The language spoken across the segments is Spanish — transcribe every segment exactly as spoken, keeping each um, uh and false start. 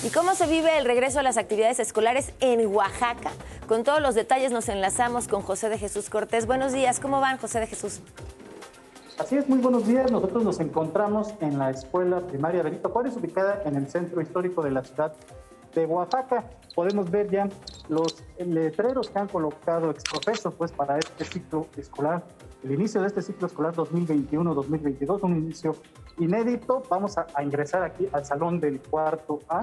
¿Y cómo se vive el regreso a las actividades escolares en Oaxaca? Con todos los detalles nos enlazamos con José de Jesús Cortés. Buenos días, ¿cómo van, José de Jesús? Así es, muy buenos días. Nosotros nos encontramos en la escuela primaria Benito Juárez, ubicada en el centro histórico de la ciudad de Oaxaca. Podemos ver ya los letreros que han colocado exprofeso pues, para este ciclo escolar, el inicio de este ciclo escolar dos mil veintiuno dos mil veintidós, un inicio inédito. Vamos a, a ingresar aquí al salón del cuarto A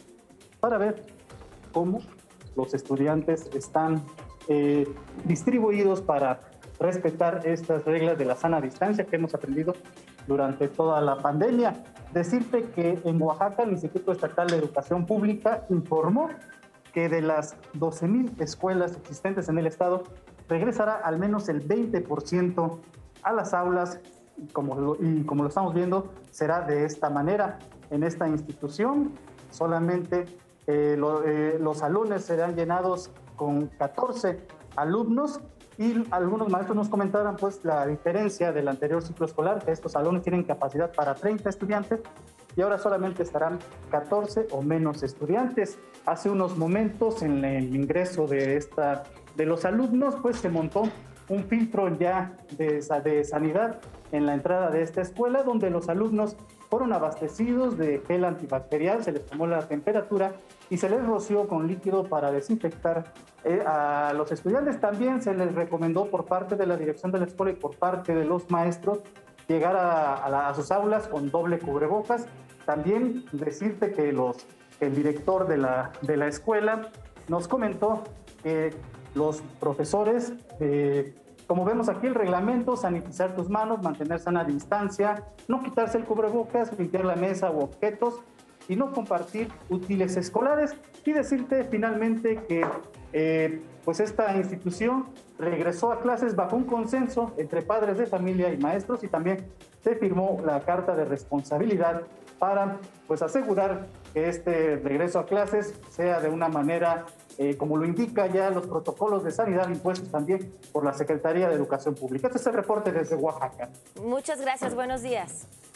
para ver cómo los estudiantes están eh, distribuidos para respetar estas reglas de la sana distancia que hemos aprendido durante toda la pandemia. Decirte que en Oaxaca el Instituto Estatal de Educación Pública informó que de las doce mil escuelas existentes en el estado, regresará al menos el veinte por ciento a las aulas y como, lo, y como lo estamos viendo, será de esta manera. En esta institución solamente eh, lo, eh, los salones serán llenados con catorce alumnos y algunos maestros nos comentaron pues la diferencia del anterior ciclo escolar, que estos salones tienen capacidad para treinta estudiantes y ahora solamente estarán catorce o menos estudiantes. Hace unos momentos en el ingreso de, esta, de los alumnos pues se montó un filtro ya de, de sanidad en la entrada de esta escuela, donde los alumnos fueron abastecidos de gel antibacterial, se les tomó la temperatura y se les roció con líquido para desinfectar eh, a los estudiantes. También se les recomendó por parte de la dirección de la escuela y por parte de los maestros llegar a, a, la, a sus aulas con doble cubrebocas. También decirte que los, el director de la, de la escuela nos comentó que los profesores, eh, como vemos aquí el reglamento, sanitizar tus manos, mantener sana distancia, no quitarse el cubrebocas, limpiar la mesa u objetos y no compartir útiles escolares. Y decirte finalmente que eh, pues esta institución regresó a clases bajo un consenso entre padres de familia y maestros y también se firmó la carta de responsabilidad para pues, asegurar que este regreso a clases sea de una manera eh, como lo indica ya los protocolos de sanidad impuestos también por la Secretaría de Educación Pública. Este es el reporte desde Oaxaca. Muchas gracias, buenos días.